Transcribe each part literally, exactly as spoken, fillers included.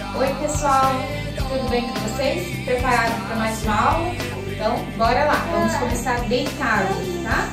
Oi pessoal, tudo bem com vocês? Preparados para mais uma aula? Então, bora lá, vamos começar deitados, tá?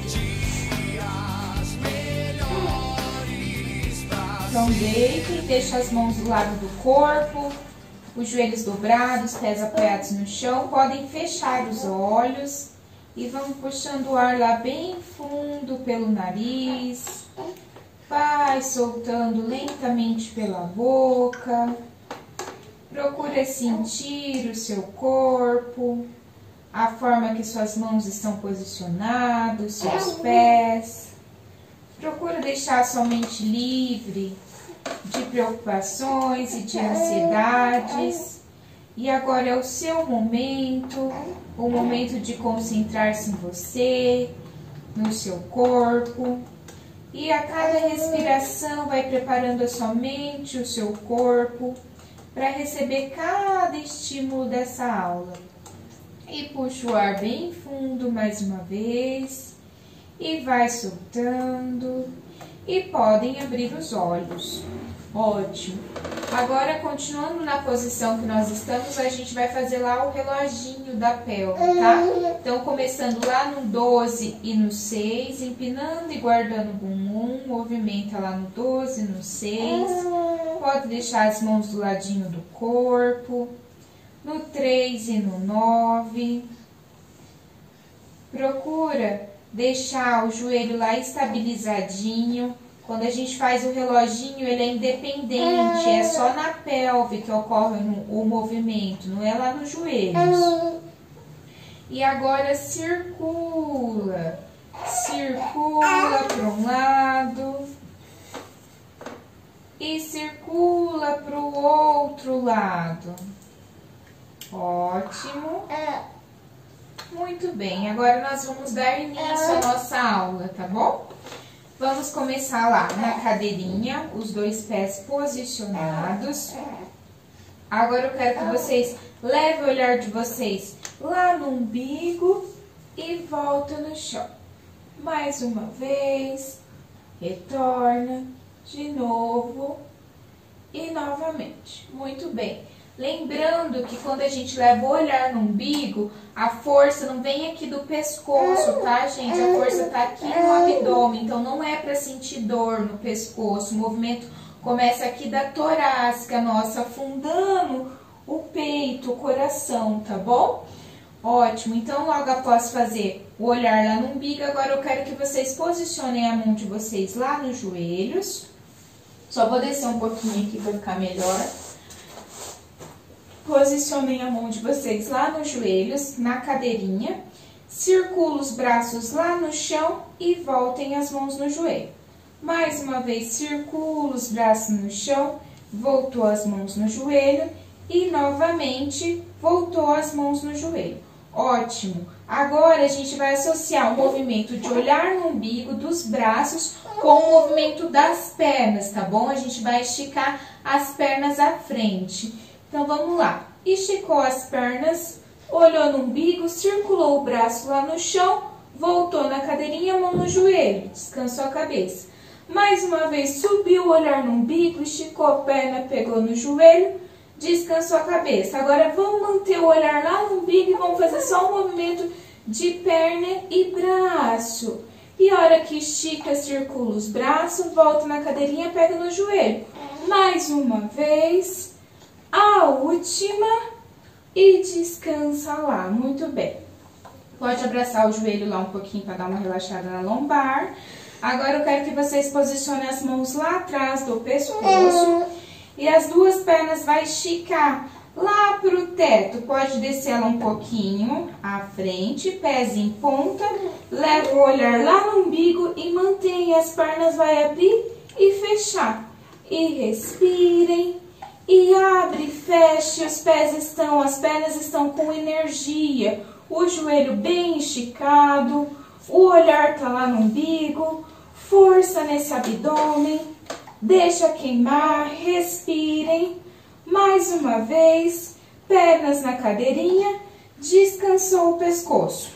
Então deite, deixa as mãos do lado do corpo, os joelhos dobrados, pés apoiados no chão, podem fechar os olhos e vamos puxando o ar lá bem fundo pelo nariz, vai soltando lentamente pela boca, procura sentir o seu corpo, a forma que suas mãos estão posicionadas, seus pés. Procura deixar sua mente livre de preocupações e de ansiedades. E agora é o seu momento, o momento de concentrar-se em você, no seu corpo. E a cada respiração vai preparando a sua mente, o seu corpo, para receber cada estímulo dessa aula. E puxa o ar bem fundo mais uma vez. E vai soltando. E podem abrir os olhos. Ótimo. Agora, continuando na posição que nós estamos, a gente vai fazer lá o reloginho da pelve, tá? Então, começando lá no doze e no seis, empinando e guardando o bumbum, movimenta lá no doze, no seis. Pode deixar as mãos do ladinho do corpo. No três e no nove. Procura deixar o joelho lá estabilizadinho. Quando a gente faz o reloginho, ele é independente, é só na pelve que ocorre o movimento, não é lá nos joelhos. E agora circula, circula para um lado e circula para o outro lado. Ótimo. Muito bem, agora nós vamos dar início à nossa aula, tá bom? Vamos começar lá na cadeirinha, os dois pés posicionados. Agora eu quero que vocês levem o olhar de vocês lá no umbigo e volta no chão. Mais uma vez, retorna, de novo e novamente. Muito bem. Lembrando que quando a gente leva o olhar no umbigo, a força não vem aqui do pescoço, tá, gente? A força tá aqui no abdômen, então não é para sentir dor no pescoço. O movimento começa aqui da torácica nossa, afundando o peito, o coração, tá bom? Ótimo, então logo após fazer o olhar lá no umbigo, agora eu quero que vocês posicionem a mão de vocês lá nos joelhos. Só vou descer um pouquinho aqui para ficar melhor. Posicionem a mão de vocês lá nos joelhos, na cadeirinha. Circula os braços lá no chão e voltem as mãos no joelho. Mais uma vez, circula os braços no chão, voltou as mãos no joelho e novamente voltou as mãos no joelho. Ótimo! Agora a gente vai associar o movimento de olhar no umbigo dos braços com o movimento das pernas, tá bom? A gente vai esticar as pernas à frente. Então, vamos lá. Esticou as pernas, olhou no umbigo, circulou o braço lá no chão, voltou na cadeirinha, mão no joelho, descansou a cabeça. Mais uma vez, subiu o olhar no umbigo, esticou a perna, pegou no joelho, descansou a cabeça. Agora, vamos manter o olhar lá no umbigo e vamos fazer só um movimento de perna e braço. E a hora que estica, circula os braços, volta na cadeirinha, pega no joelho. Mais uma vez... A última e descansa lá, muito bem. Pode abraçar o joelho lá um pouquinho para dar uma relaxada na lombar. Agora eu quero que vocês posicionem as mãos lá atrás do pescoço e as duas pernas vai esticar lá pro teto. Pode descer ela um pouquinho à frente, pés em ponta, leva o olhar lá no umbigo e mantenha as pernas, vai abrir e fechar. E respirem. E abre, fecha, os pés estão, as pernas estão com energia, o joelho bem esticado, o olhar tá lá no umbigo, força nesse abdômen, deixa queimar, respirem, mais uma vez, pernas na cadeirinha, descansou o pescoço.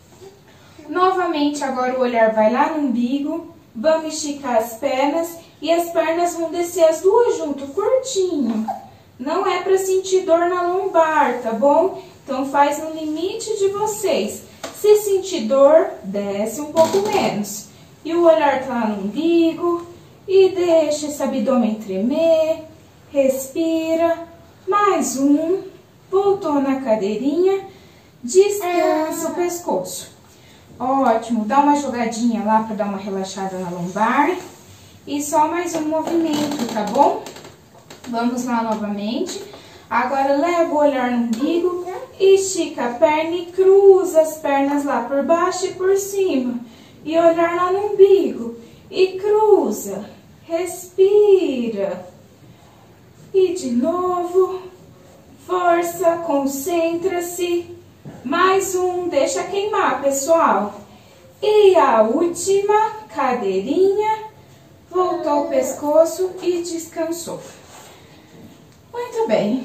Novamente agora o olhar vai lá no umbigo, vamos esticar as pernas e as pernas vão descer as duas junto, curtinho. não é para sentir dor na lombar, tá bom? Então, faz no limite de vocês. Se sentir dor, desce um pouco menos. E o olhar tá lá no umbigo. E deixa esse abdômen tremer. Respira. Mais um. Voltou na cadeirinha. Descansa o pescoço. Ótimo. Dá uma jogadinha lá para dar uma relaxada na lombar. E só mais um movimento, tá bom? Vamos lá novamente. Agora, leva o olhar no umbigo, estica a perna e cruza as pernas lá por baixo e por cima. E olhar lá no umbigo. E cruza. Respira. E de novo. Força, concentra-se. Mais um, deixa queimar, pessoal. E a última, cadeirinha. Voltou o pescoço e descansou. Muito bem.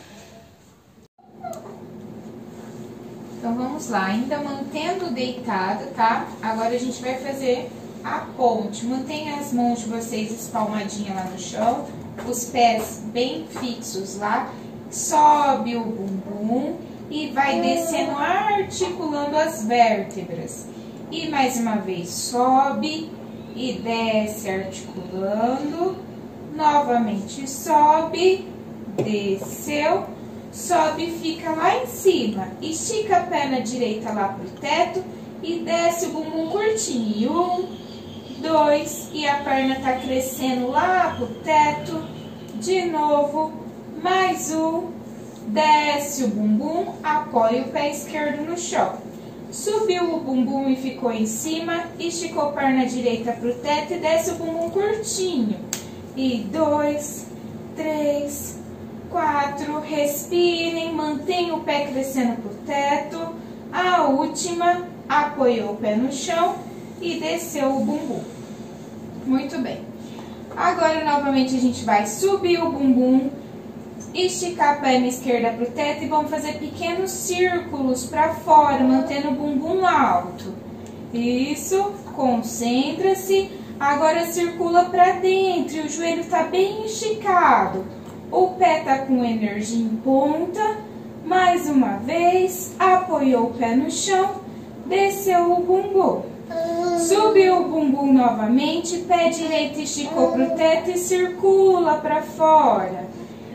Então, vamos lá. Ainda mantendo deitada, tá? Agora, a gente vai fazer a ponte. Mantenha as mãos de vocês espalmadinhas lá no chão. Os pés bem fixos lá. Sobe o bumbum e vai descendo, articulando as vértebras. E mais uma vez, sobe e desce, articulando. Novamente, sobe, desceu, sobe e fica lá em cima. Estica a perna direita lá pro teto e desce o bumbum curtinho. Um, dois, e a perna tá crescendo lá pro teto. De novo, mais um, desce o bumbum, apoia o pé esquerdo no chão. Subiu o bumbum e ficou em cima, esticou a perna direita pro teto e desce o bumbum curtinho. E dois, três, quatro, respirem, mantenha o pé crescendo pro teto. A última, apoiou o pé no chão e desceu o bumbum. Muito bem. Agora, novamente, a gente vai subir o bumbum, esticar a perna esquerda pro teto e vamos fazer pequenos círculos para fora, mantendo o bumbum alto. Isso, concentra-se. Agora circula para dentro, o joelho tá bem esticado. O pé tá com energia em ponta. Mais uma vez, apoiou o pé no chão, desceu o bumbum. Subiu o bumbum novamente, pé direito esticou pro teto e circula para fora.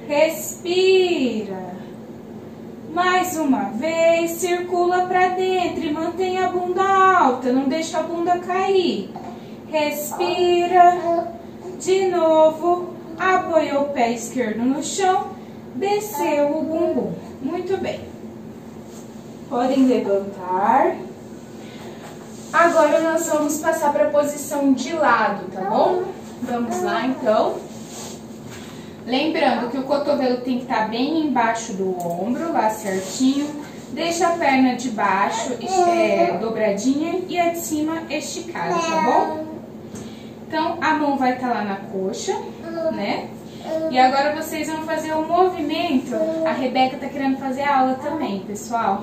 Respira. Mais uma vez, circula para dentro e mantém a bunda alta, não deixa a bunda cair. Respira. De novo, apoiou o pé esquerdo no chão, desceu o bumbum. Muito bem. Podem levantar. Agora nós vamos passar para a posição de lado, tá bom? Vamos lá, então. Lembrando que o cotovelo tem que estar bem embaixo do ombro, lá certinho. Deixa a perna de baixo é, dobradinha e a de cima esticada, tá bom? Então, a mão vai estar lá na coxa, né? E agora vocês vão fazer o movimento. A Rebeca tá querendo fazer aula também, pessoal.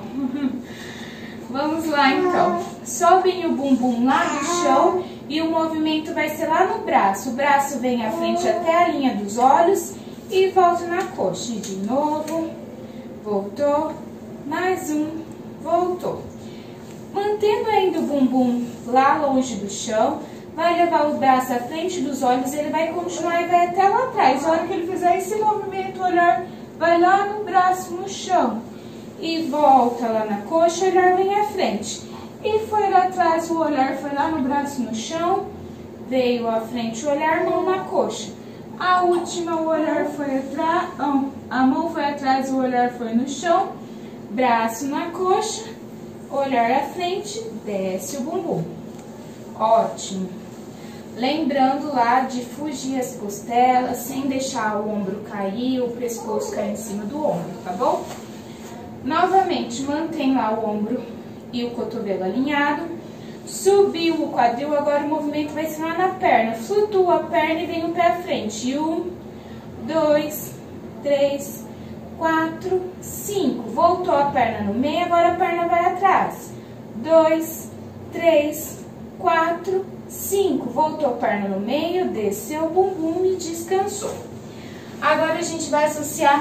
Vamos lá, então. Sobem o bumbum lá no chão e o movimento vai ser lá no braço. O braço vem à frente até a linha dos olhos e volta na coxa. E de novo, voltou, mais um, voltou. Mantendo ainda o bumbum lá longe do chão, vai levar o braço à frente dos olhos, ele vai continuar e vai até lá atrás. A hora que ele fizer esse movimento, o olhar vai lá no braço, no chão. E volta lá na coxa, o olhar vem à frente. E foi lá atrás, o olhar foi lá no braço, no chão. Veio à frente o olhar, mão na coxa. A última, o olhar foi atrás, a mão foi atrás, o olhar foi no chão. Braço na coxa, olhar à frente, desce o bumbum. Ótimo. Lembrando lá de fugir as costelas, sem deixar o ombro cair, o pescoço cair em cima do ombro, tá bom? Novamente, mantém lá o ombro e o cotovelo alinhado. Subiu o quadril, agora o movimento vai ser lá na perna. Flutua a perna e vem o pé à frente. Um, dois, três, quatro, cinco. Voltou a perna no meio, agora a perna vai atrás. Dois, três, quatro, cinco. Voltou a perna no meio, desceu o bumbum e descansou. Agora a gente vai associar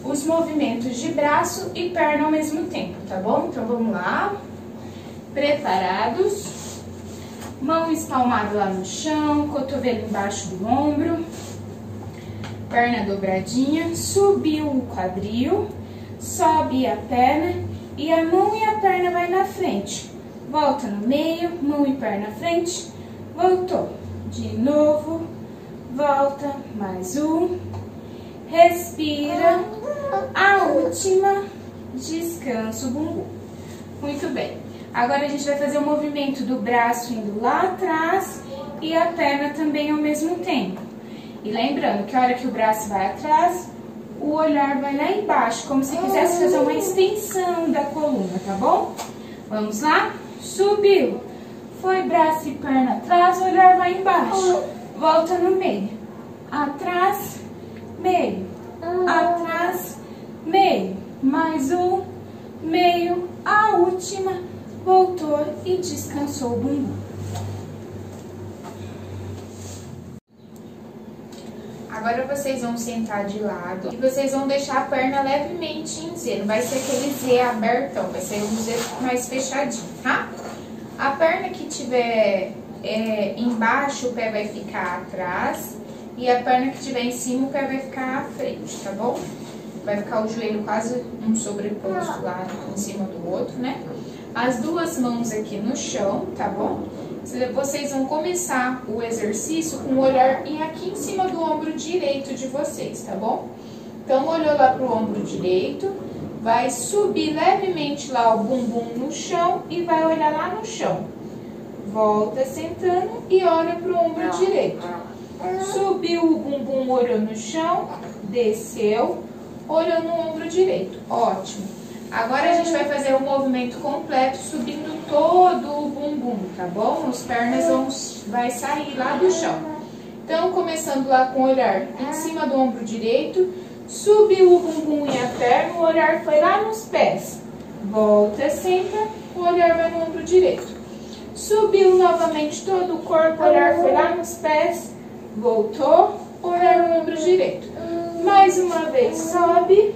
os movimentos de braço e perna ao mesmo tempo, tá bom? Então, vamos lá. Preparados. Mão espalmada lá no chão, cotovelo embaixo do ombro. Perna dobradinha, subiu o quadril, sobe a perna e a mão e a perna vai na frente. Volta no meio, mão e perna na frente, voltou. De novo, volta, mais um. Respira, a última, descansa o bumbum. Muito bem. Agora a gente vai fazer o movimento do braço indo lá atrás e a perna também ao mesmo tempo. E lembrando que a hora que o braço vai atrás, o olhar vai lá embaixo, como se quisesse fazer uma extensão da coluna, tá bom? Vamos lá? Subiu. Foi braço e perna atrás, o olhar vai embaixo. Volta no meio. Atrás, meio. Atrás, meio. Mais um, meio. A última, voltou e descansou o bumbum. Agora vocês vão sentar de lado e vocês vão deixar a perna levemente em Z. Não vai ser aquele Z abertão, vai ser um Z mais fechadinho, tá? A perna que tiver é, embaixo, o pé vai ficar atrás. E a perna que tiver em cima, o pé vai ficar à frente, tá bom? Vai ficar o joelho quase um sobreposto lá em cima do outro, né? As duas mãos aqui no chão, tá bom? Vocês vão começar o exercício com o olhar aqui em cima do ombro direito de vocês, tá bom? Então, olhou lá pro ombro direito, vai subir levemente lá o bumbum no chão e vai olhar lá no chão. Volta sentando e olha pro ombro direito. Subiu o bumbum, olhou no chão, desceu, olhou no ombro direito. Ótimo. Agora a gente vai fazer o movimento completo, subindo todo o bumbum, tá bom? As pernas vão vai sair lá do chão. Então, começando lá com o olhar em cima do ombro direito, subiu o bumbum e a perna, o olhar foi lá nos pés. Volta, senta, o olhar vai no ombro direito. Subiu novamente todo o corpo, o olhar foi lá nos pés, voltou, olhar no ombro direito. Mais uma vez, sobe,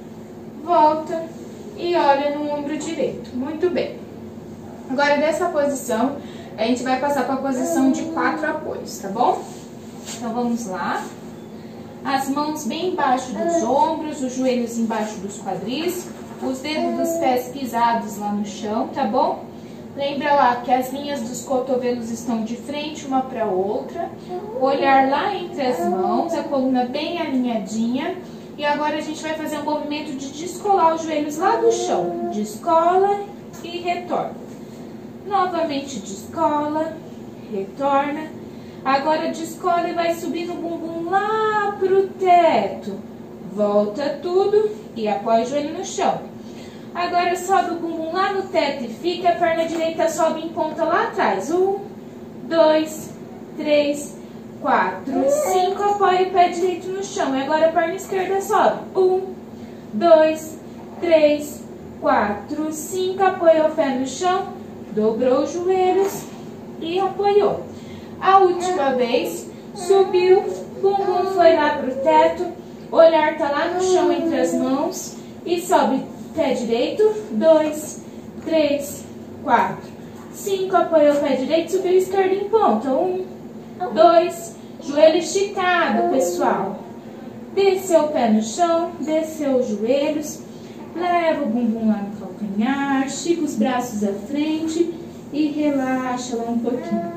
volta e olha no ombro direito. Muito bem. Agora, dessa posição, a gente vai passar para a posição de quatro apoios, tá bom? Então, vamos lá. As mãos bem embaixo dos ombros, os joelhos embaixo dos quadris, os dedos dos pés pisados lá no chão, tá bom? Lembra lá que as linhas dos cotovelos estão de frente uma para outra, o olhar lá entre as mãos, a coluna bem alinhadinha. E agora a gente vai fazer um movimento de descolar os joelhos lá do chão. Descola e retorna. Novamente descola, retorna. Agora descola e vai subindo o bumbum lá pro teto. Volta tudo e apoia o joelho no chão. Agora sobe o bumbum lá no teto e fica, a perna direita sobe em ponta lá atrás. Um, dois, três, quatro, cinco, apoia o pé direito no chão. E agora a perna esquerda sobe. Um, dois, três, quatro, cinco, apoia o pé no chão, dobrou os joelhos e apoiou. A última vez, subiu, bumbum foi lá pro teto, olhar tá lá no chão entre as mãos e sobe. Pé direito, dois, três, quatro, cinco, apoiou o pé direito, subiu o esquerdo em ponta, um, dois, joelho esticado, pessoal. Desceu o pé no chão, desceu os joelhos, leva o bumbum lá no calcanhar, estica os braços à frente e relaxa lá um pouquinho.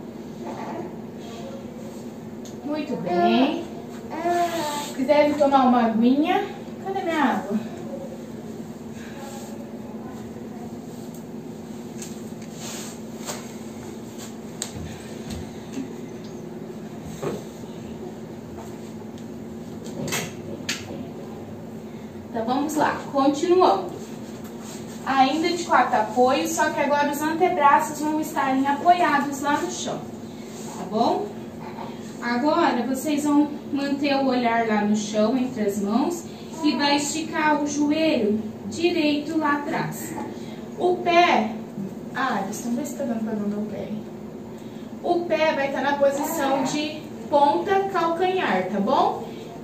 Muito bem. Se quiser tomar uma aguinha, cadê minha água? Então, vamos lá, continuando. Ainda de quatro apoios, só que agora os antebraços vão estarem apoiados lá no chão, tá bom? Agora, vocês vão manter o olhar lá no chão, entre as mãos, e vai esticar o joelho direito lá atrás. O pé... Ah, eles estão vendo se tá dando pra ver o meu pé. O pé vai estar na posição de ponta calcanhar, tá bom?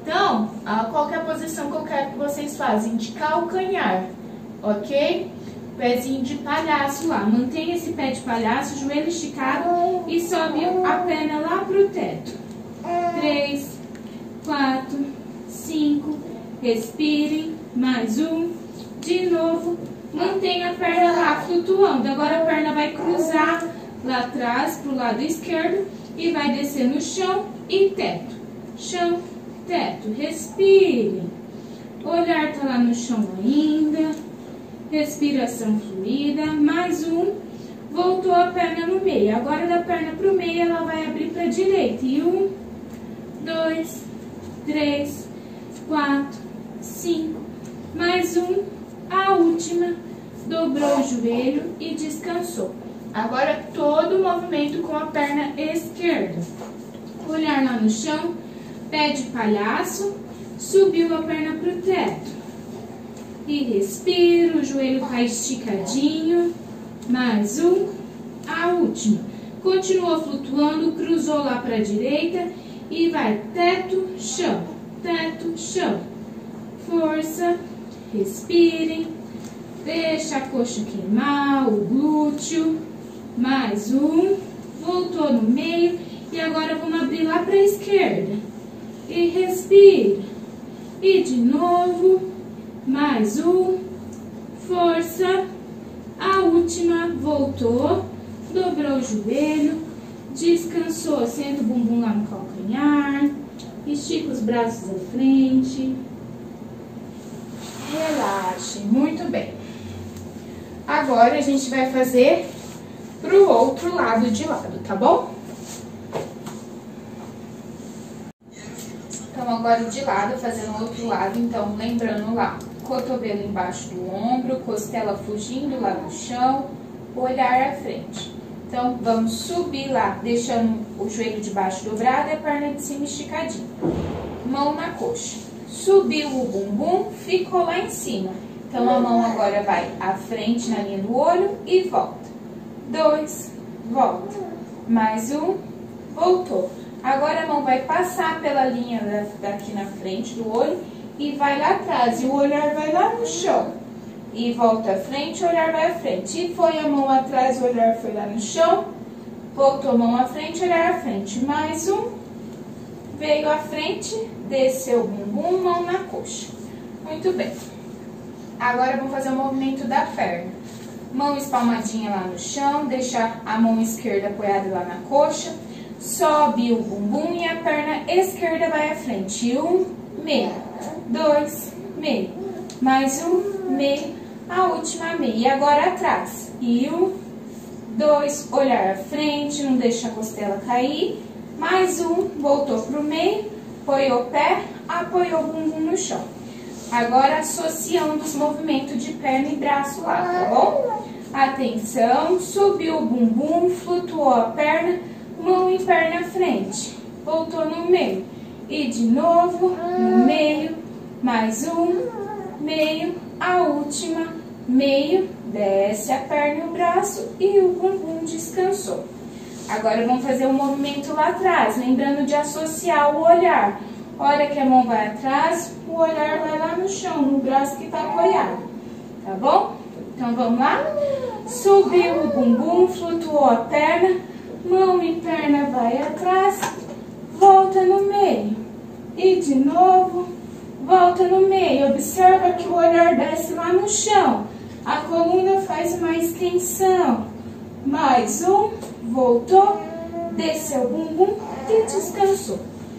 Então, qual que é a posição que eu quero que vocês façam? De calcanhar, ok? Pezinho de palhaço lá. Mantenha esse pé de palhaço, joelho esticado e sobe a perna lá pro teto. Três, quatro, cinco, respirem. Mais um. De novo, mantenha a perna lá flutuando. Agora a perna vai cruzar lá atrás pro lado esquerdo e vai descer no chão e teto. Chão, teto. Respire. O olhar tá lá no chão ainda. Respiração fluida. Mais um. Voltou a perna no meio. Agora da perna pro meio ela vai abrir pra direita. E um, dois, três, quatro, cinco. Mais um. A última. Dobrou o joelho e descansou. Agora todo o movimento com a perna esquerda. Olhar lá no chão. Pé de palhaço. Subiu a perna pro teto. E respira, o joelho tá esticadinho. Mais um. A última. Continuou flutuando, cruzou lá para a direita. E vai teto, chão. Teto, chão. Força. Respirem. Deixa a coxa queimar, o glúteo. Mais um. Voltou no meio. E agora vamos abrir lá para a esquerda. E respira. E de novo. Mais um, força, a última, voltou, dobrou o joelho, descansou, senta o bumbum lá no calcanhar, estica os braços à frente, relaxe, muito bem. Agora a gente vai fazer pro outro lado de lado, tá bom? Então agora de lado, fazendo o outro lado, então lembrando lá. Cotovelo embaixo do ombro, costela fugindo lá no chão, olhar à frente. Então, vamos subir lá, deixando o joelho de baixo dobrado e a perna de cima esticadinha. Mão na coxa. Subiu o bumbum, ficou lá em cima. Então, a mão agora vai à frente na linha do olho e volta. Dois, volta. Mais um, voltou. Agora a mão vai passar pela linha daqui na frente do olho e vai lá atrás, e o olhar vai lá no chão. E volta à frente, o olhar vai à frente. E foi a mão atrás, o olhar foi lá no chão. Voltou a mão à frente, olhar à frente. Mais um. Veio à frente, desceu o bumbum, mão na coxa. Muito bem. Agora vamos fazer o movimento da perna. Mão espalmadinha lá no chão, deixar a mão esquerda apoiada lá na coxa. Sobe o bumbum e a perna esquerda vai à frente. Um, meio. Dois, meio. Mais um, meio. A última, meio. E agora atrás. E um, dois, olhar à frente, não deixa a costela cair. Mais um, voltou pro meio, apoiou o pé, apoiou o bumbum no chão. Agora associando os movimentos de perna e braço lá, tá bom? Atenção, subiu o bumbum, flutuou a perna, mão e perna à frente. Voltou no meio. E de novo, no meio, mais um, meio, a última, meio, desce a perna e o braço e o bumbum descansou. Agora vamos fazer um movimento lá atrás, lembrando de associar o olhar. Hora que a mão vai atrás, o olhar vai lá no chão, no braço que está apoiado, tá bom? Então vamos lá? Subiu o bumbum, flutuou a perna, mão e perna vai atrás, volta no meio. E de novo, volta no meio. Observa que o olhar desce lá no chão. A coluna faz uma extensão. Mais um, voltou, desceu o bumbum e descansou.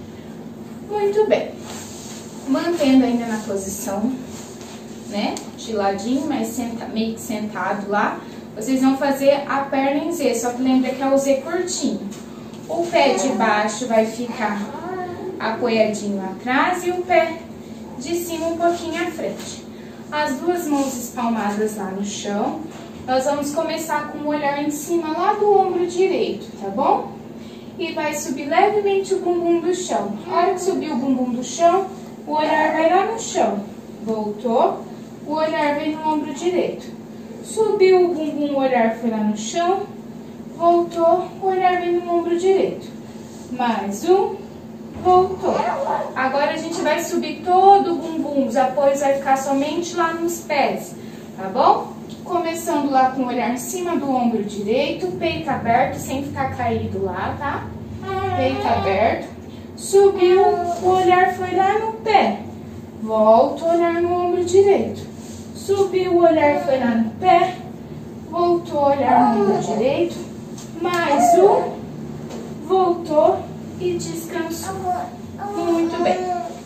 Muito bem. Mantendo ainda na posição, né, de ladinho, mas senta, meio que sentado lá. Vocês vão fazer a perna em Z, só que lembra que é o Z curtinho. O pé de baixo vai ficar apoiadinho atrás e o pé de cima um pouquinho à frente. As duas mãos espalmadas lá no chão. Nós vamos começar com o olhar em cima lá do ombro direito, tá bom? E vai subir levemente o bumbum do chão. Na hora que subir o bumbum do chão, o olhar vai lá no chão. Voltou, o olhar vem no ombro direito. Subiu o bumbum, o olhar foi lá no chão. Voltou, o olhar vem no ombro direito. Mais um, voltou. Agora a gente vai subir todo o bumbum, os apoios vai ficar somente lá nos pés, tá bom? Começando lá com o olhar em cima do ombro direito, peito aberto, sem ficar caído lá, tá? Peito aberto. Subiu, o olhar foi lá no pé. Volta o olhar no ombro direito. Subiu, o olhar foi lá no pé. Voltou o olhar no ombro direito. Mais um. Voltou e descansou. Muito bem.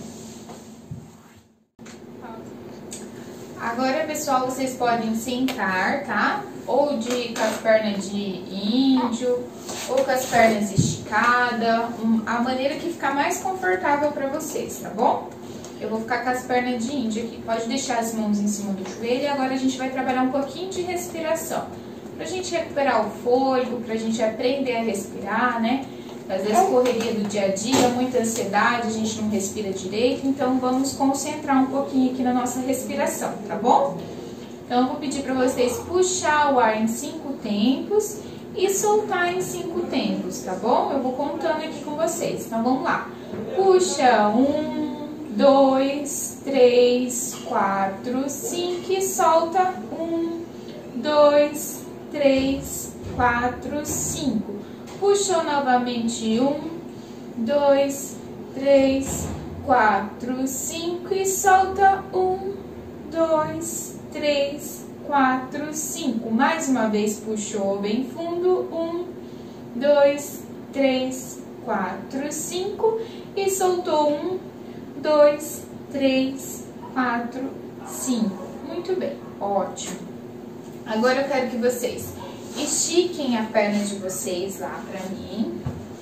Agora, pessoal, vocês podem sentar, tá? Ou de, com as pernas de índio, ou com as pernas esticadas, um, a maneira que ficar mais confortável para vocês, tá bom? Eu vou ficar com as pernas de índio aqui. Pode deixar as mãos em cima do joelho e agora a gente vai trabalhar um pouquinho de respiração. Pra gente recuperar o fôlego, pra gente aprender a respirar, né? Às vezes correria do dia a dia, muita ansiedade, a gente não respira direito, então vamos concentrar um pouquinho aqui na nossa respiração, tá bom? Então eu vou pedir para vocês puxar o ar em cinco tempos e soltar em cinco tempos, tá bom? Eu vou contando aqui com vocês, então vamos lá. Puxa, um, dois, três, quatro, cinco e solta, um, dois, três, quatro, cinco. Puxou novamente, um, dois, três, quatro, cinco e solta, um, dois, três, quatro, cinco. Mais uma vez, puxou bem fundo, um, dois, três, quatro, cinco e soltou, um, dois, três, quatro, cinco. Muito bem, ótimo. Agora eu quero que vocês estiquem a perna de vocês lá pra mim.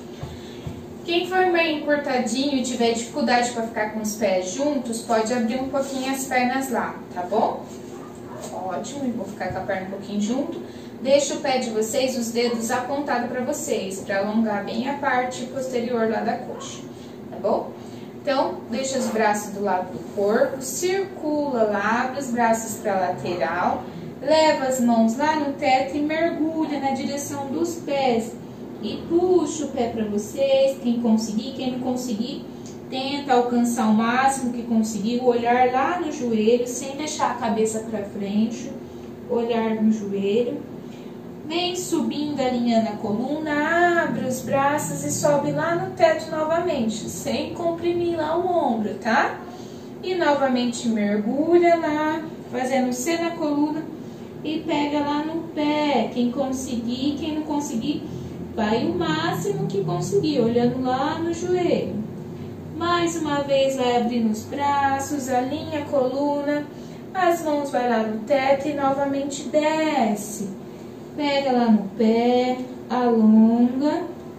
Quem for bem encurtadinho e tiver dificuldade para ficar com os pés juntos, pode abrir um pouquinho as pernas lá, tá bom? Ótimo, eu vou ficar com a perna um pouquinho junto. Deixa o pé de vocês, os dedos apontados para vocês, para alongar bem a parte posterior lá da coxa, tá bom? Então, deixa os braços do lado do corpo, circula lá, abre os braços para a lateral. Leva as mãos lá no teto e mergulha na direção dos pés. E puxa o pé para vocês, quem conseguir, quem não conseguir, tenta alcançar o máximo que conseguir, olhar lá no joelho, sem deixar a cabeça para frente, olhar no joelho. Vem subindo, alinhando a coluna, abre os braços e sobe lá no teto novamente, sem comprimir lá o ombro, tá? E novamente mergulha lá, fazendo C na coluna. E pega lá no pé, quem conseguir, quem não conseguir, vai o máximo que conseguir, olhando lá no joelho. Mais uma vez vai abrindo os braços, alinha a coluna, as mãos vai lá no teto e novamente desce. Pega lá no pé, alonga,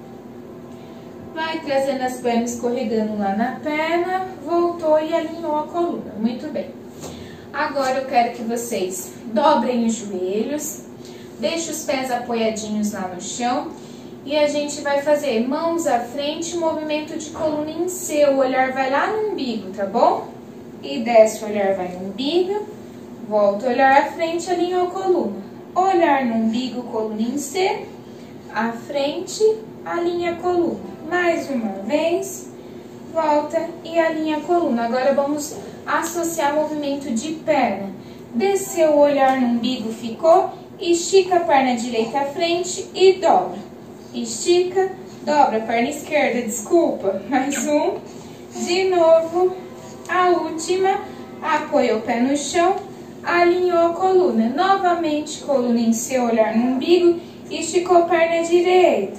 vai trazendo as pernas escorregando lá na perna, voltou e alinhou a coluna, muito bem. Agora eu quero que vocês dobrem os joelhos, deixem os pés apoiadinhos lá no chão e a gente vai fazer mãos à frente, movimento de coluna em C. O olhar vai lá no umbigo, tá bom? E desce, o olhar vai no umbigo, volta o olhar à frente, alinhou a coluna. Olhar no umbigo, coluna em C, à frente, alinha a coluna. Mais uma vez, volta e alinha a coluna. Agora vamos associar movimento de perna. Desceu o olhar no umbigo, ficou, estica a perna direita à frente e dobra. Estica, dobra a perna esquerda, desculpa. Mais um. De novo, a última. Apoia o pé no chão, alinhou a coluna. Novamente, coluna em C, olhar no umbigo, esticou a perna direita.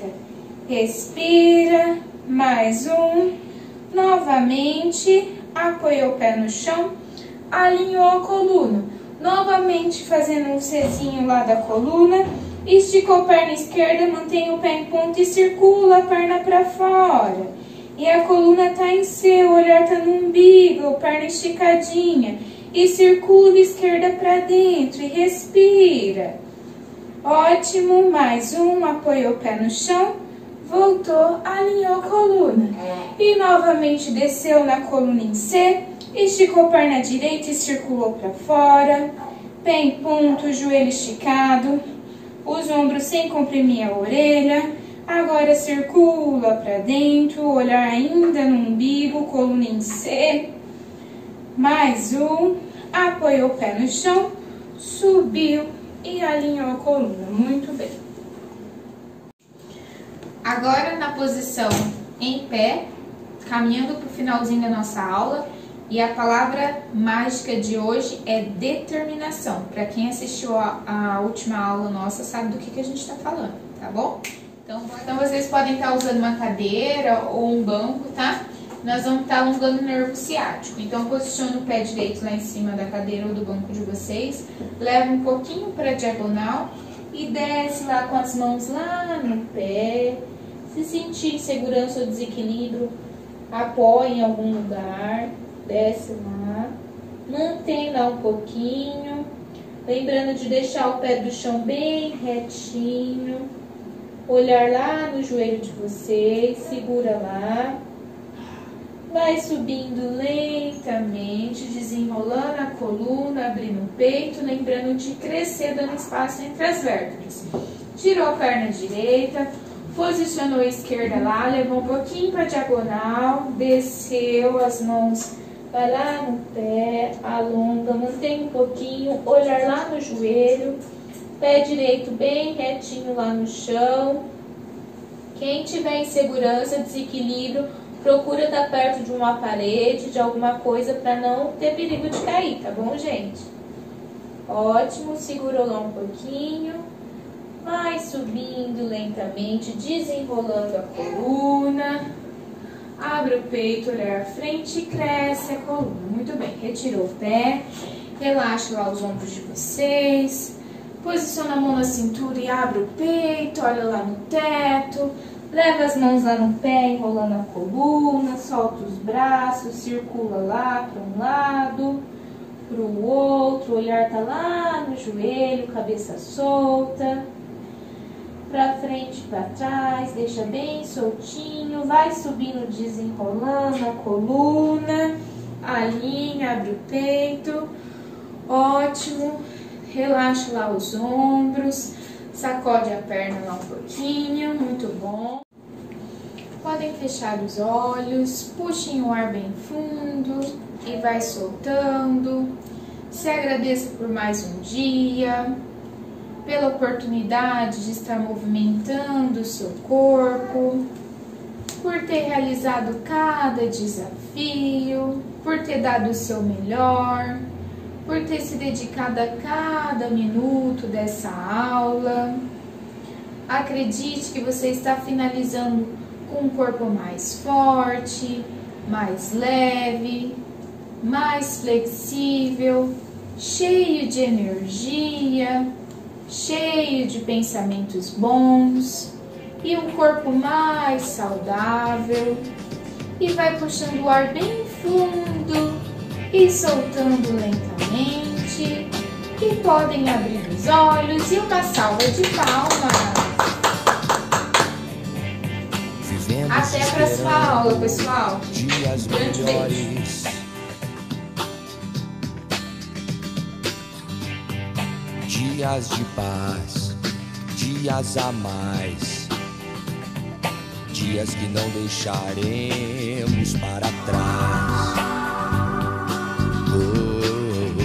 Respira, mais um. Novamente, apoiou o pé no chão, alinhou a coluna. Novamente fazendo um Czinho lá da coluna, esticou a perna esquerda, mantém o pé em ponta e circula a perna para fora. E a coluna tá em C, o olhar tá no umbigo, perna esticadinha. E circula a esquerda para dentro e respira. Ótimo, mais um, apoiou o pé no chão. Voltou, alinhou a coluna. E novamente desceu na coluna em C, esticou a perna direita e circulou para fora. Pé em ponto, joelho esticado. Os ombros sem comprimir a orelha. Agora circula para dentro, olhar ainda no umbigo, coluna em C. Mais um. Apoiou o pé no chão, subiu e alinhou a coluna. Muito bem. Agora na posição em pé, caminhando para o finalzinho da nossa aula. E a palavra mágica de hoje é determinação. Para quem assistiu a, a última aula nossa, sabe do que, que a gente está falando, tá bom? Então, então, vocês podem estar usando uma cadeira ou um banco, tá? Nós vamos estar alongando o nervo ciático. Então, posicione o pé direito lá em cima da cadeira ou do banco de vocês. Leva um pouquinho para a diagonal e desce lá com as mãos lá no pé. Se sentir insegurança ou desequilíbrio, apoie em algum lugar. Desce lá, mantém lá um pouquinho, lembrando de deixar o pé do chão bem retinho, olhar lá no joelho de vocês, segura lá, vai subindo lentamente, desenrolando a coluna, abrindo o peito, lembrando de crescer, dando espaço entre as vértebras. Tirou a perna direita, posicionou a esquerda lá, levou um pouquinho para a diagonal, desceu as mãos. Vai lá no pé, alonga, mantém um pouquinho, olhar lá no joelho, pé direito bem retinho lá no chão. Quem tiver insegurança, desequilíbrio, procura estar perto de uma parede, de alguma coisa, para não ter perigo de cair, tá bom, gente? Ótimo, segurou lá um pouquinho, vai subindo lentamente, desenrolando a coluna. Abre o peito, olhar à frente e cresce a coluna. Muito bem, retirou o pé, relaxa lá os ombros de vocês. Posiciona a mão na cintura e abre o peito, olha lá no teto. Leva as mãos lá no pé, enrolando a coluna, solta os braços, circula lá para um lado, para o outro. O olhar tá lá no joelho, cabeça solta. Pra frente, para trás, deixa bem soltinho, vai subindo, desenrolando a coluna, alinha, abre o peito, ótimo, relaxa lá os ombros, sacode a perna lá um pouquinho, muito bom. Podem fechar os olhos, puxem o ar bem fundo e vai soltando, se agradeça por mais um dia, pela oportunidade de estar movimentando o seu corpo, por ter realizado cada desafio, por ter dado o seu melhor, por ter se dedicado a cada minuto dessa aula. Acredite que você está finalizando com um corpo mais forte, mais leve, mais flexível, cheio de energia, cheio de pensamentos bons e um corpo mais saudável. E vai puxando o ar bem fundo e soltando lentamente. E podem abrir os olhos e uma salva de palmas. Até a próxima aula, pessoal. Dias melhores. Dias de paz, dias a mais, dias que não deixaremos para trás. Oh.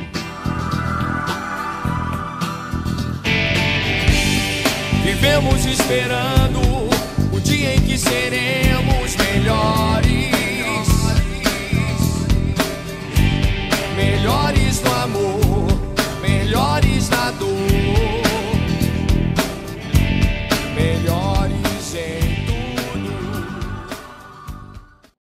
Vivemos esperando o dia em que seremos melhores, melhores no amor.